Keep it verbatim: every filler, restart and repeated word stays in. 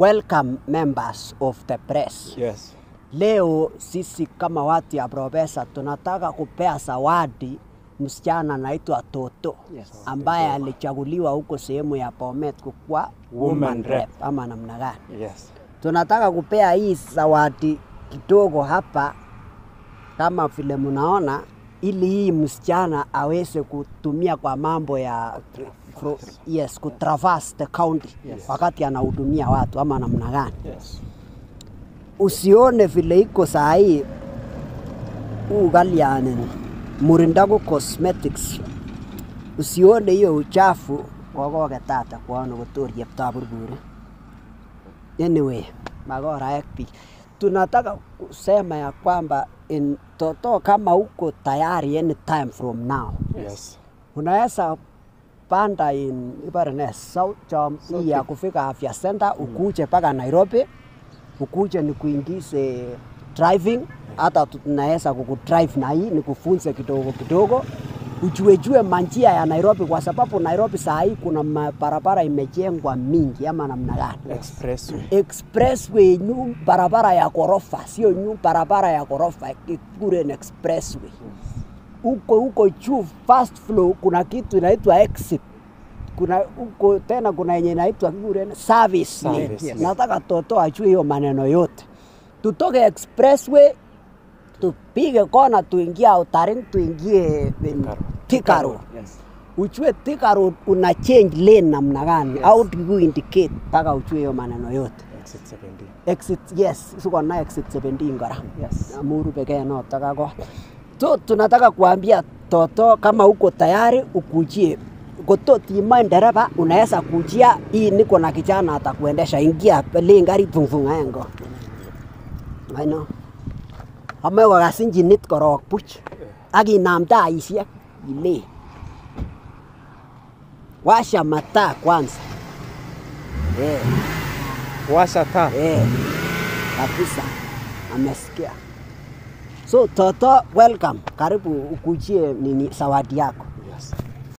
Welcome members of the press. Yes. Leo sisi kama watu ya Propesa tunataka kupea zawadi msichana anaitwa Toto. Yes. Ambaye alichaguliwa huko sehemu ya Bomet kwa woman rep ama namna gani. Yes. Tunataka kupea hii zawadi kidogo hapa kama vile mnaona, ili hii msichana aweze kutumia kwa mambo ya Pro, yes, ku traverse the county. Yes. Wakati anahudumia watu ama namna gani. Yes. Usione vile iko saa hii ugaliane Murindago Cosmetics. Usione hiyo uchafu gogoge tata kwaona gutoria taburbure. Anyway, magora ekpi. Tunataka kusema ya kwamba in Toto kama uko tayari anytime from now. Yes. Unaweza panda in Ibarane South Jam hii ya kufika afya center, ukuje paka Nairobi, ukuje ni kuingize driving, hata tunaweza kukudrive na hii ni kufunze kidogo kidogo ujue jue manjia ya Nairobi, kwa sababu Nairobi saa hii kuna barabara imejengwa mingi ama namna gani. Expressway. Expressway nyu barabara ya ghorofa, sio nyu barabara ya ghorofa, kure ni expressway. Uko uko juu first floor kuna kitu inaitwa exit. Kuna uko tena kuna yenye inaitwa kure service. Service. Yes. Nataka Toto ajue hiyo maneno yote. Tutoke expressway tupige kona tuingie Utaring tuingie Thika Road. Yes. Ujue Thika Road una change lane namna gani. Yes. How do you indicate paka ujue hiyo maneno yote. Exit seventeen. Exit, yes, suko na exit seventeen gara. Yes. Amuru pekee no taka kwa. So tunataka kuambia Toto kama uko tayari ukujie. Kototi mandereba unaweza kujia, hii niko na kijana atakuendesha, ingia pale ngari funfunga yango. I know. Ame wakasinji nit korok puch. Agi namta isiek ile. Washa mataa kwanza. Eh. Washa taa. Eh. Kabisa. Amesikia. So Toto, welcome. Karibu ukujie nini zawadi yako.